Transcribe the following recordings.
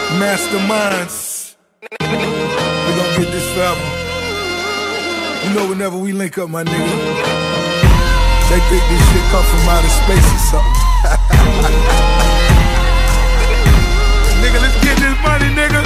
Masterminds. We gon' get this forever. You know whenever we link up, my nigga, they think this shit come from outer space or something. Nigga, let's get this money, nigga.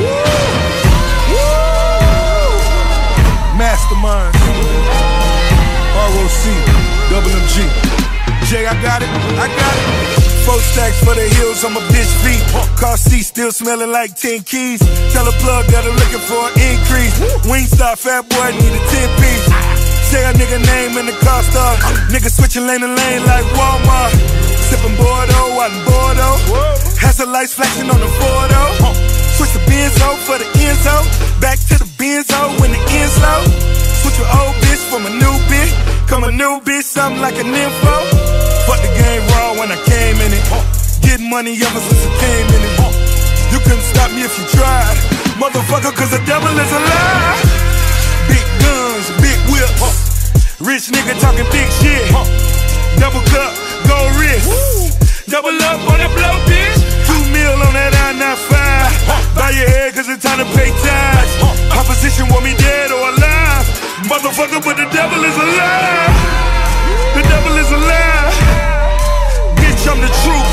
Masterminds. ROC, double MG. Jay, I got it, I got it. 4 stacks for the heels on my bitch feet. Car seat still smelling like 10 keys. Tell a plug that I'm looking for an increase. Wingstop, fat boy, need a 10-piece. Say a nigga name in the car star. Nigga switching lane to lane like Walmart. Sipping Bordeaux out in Bordeaux. Has the lights flashing on the Fordo. Switch the Benzo for the Enzo. Back to the Benzo when the end's low. Switch your old bitch from a new bitch. Come a new bitch, something like an info. Fuck the game raw when I came in it. Getting money ever since I came in it. You couldn't stop me if you tried, motherfucker, cause the devil is alive. Big guns, big whips. Rich nigga talking big shit. Double cup, gold wrist. Double up on the blow, bitch. 2 mil on that I-95. Bow your head cause it's time to pay tithes. Opposition want me dead or alive, motherfucker, but the devil is alive. The devil is alive. Bitch, I'm the truth.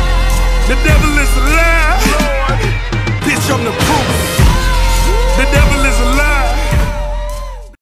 The devil is alive. Bitch, I'm the proof. The devil